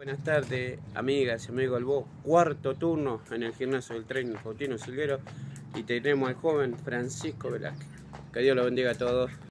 Buenas tardes, amigas y amigos del BO. Cuarto turno en el gimnasio del Tren Faustino Silguero y tenemos al joven Francisco Velázquez. Que Dios lo bendiga a todos.